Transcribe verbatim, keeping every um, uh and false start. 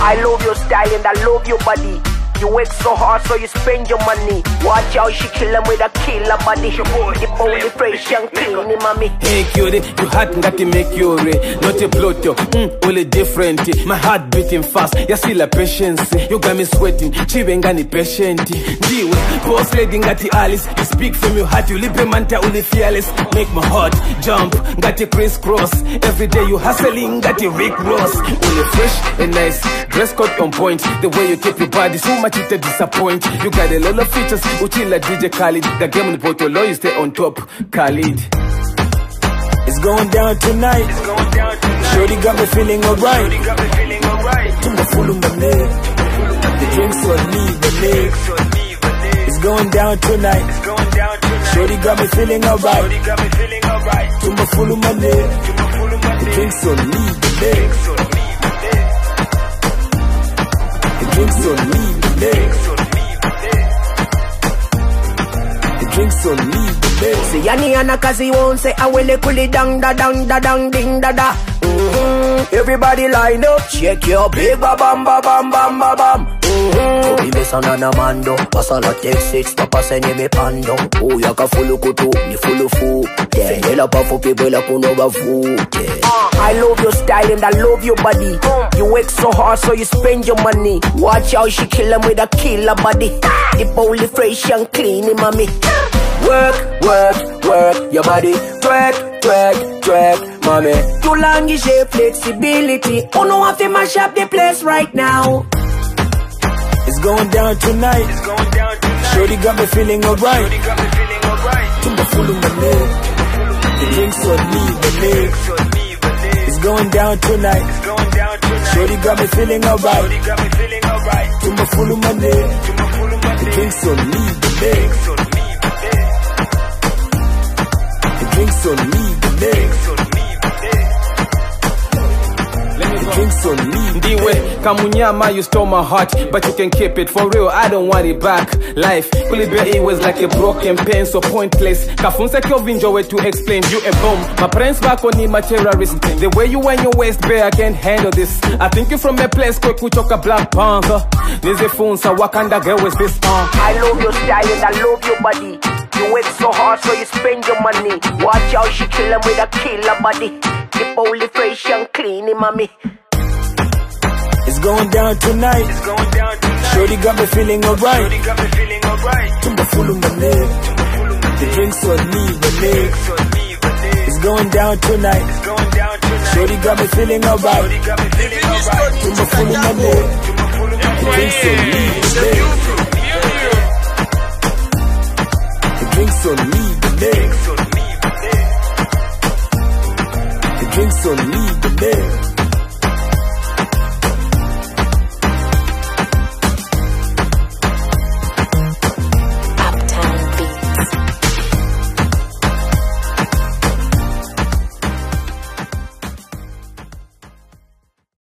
I love your style and I love your body. You work so hard so you spend your money. Watch out, she kill him with a killer body. The body fresh and clean, mommy. Hey cutie, you hot got to make you not a ploto, mm, only different. My heart beating fast, you still a patience. You got me sweating, chivengani patient. Deal with boss lady got the Alice. You speak from your heart, you live manta only fearless. Make my heart jump, got the crisscross. Every day you hustling, got the Rick Ross. Only fresh and nice, dress code on point. The way you keep your body so much it disappoint. You got a lot of features, Uchilla D J Khalid. The game in Portolo, you stay on top, Khalid. It's going down tonight. It's going down tonight. Shorty got me feeling alright. Shorty got me feeling alright. Tumba full of my leg. The drinks on me, the leg. It's going down tonight. It's going down tonight. Shorty got me feeling alright. Shorty got me feeling alright. Tumba full of my leg. The drinks on me, the leg. The drinks on me, the leg. The drinks on me, the leg. See yani ana kazi won't say I will kuli dang da dang da dang ding da da. Mm-hmm. Everybody line up, check your big ba bam ba bam bam ba bam. Mm-hmm. Kobi mesana na mando, pasa la texts, papa senye me pando. Oh yaka fulu kutu, ni fulu fu. Fende la pa fu people la kuno ba fu. I love your style and I love your body. You work so hard so you spend your money. Watch out, she kill him with a killer body. The body fresh and clean, mommy. Work, work, work your body. Twerk, twerk, twerk, mommy. Too long is your flexibility. Oh no, I have to mash up the place right now. It's going down tonight. It's going down tonight. Shorty got me feeling alright. Shorty got me feeling alright. Tumba full of my leg. The drinks on me, the leg. It's going down tonight. It's going down tonight. Shorty got me feeling alright. Shorty got me feeling alright. Tumba full of my leg. The drinks on me, the leg. The drinks on me, the leg. The drinks on me. Ndiwe, Kamunyama, you stole my heart, but you can keep it for real. I don't want it back. Life, it was like a broken pen, so pointless. Kafunsa Kelvin way to explain you a bomb. My parents back on him, a terrorist. The way you and your waist bare, I can't handle this. I think you from a place quick, we talk a Black Panther. Nize Funsa, Wakanda girl with this on. I love your style and I love your body. You work so hard so you spend your money. Watch out, she kill him with a killer body. The body fresh and clean, mommy. It's going down tonight. It's going down tonight. Shorty got me feeling alright. Shorty got me feeling alright. Tumba full of my leg. The drinks on me, the leg. It's going down tonight. It's going down tonight. Shorty got me feeling alright. Shorty got me feeling alright. Tumba full of my leg. The drinks on me, the leg. The drinks on me, the leg. The drinks on me, the leg.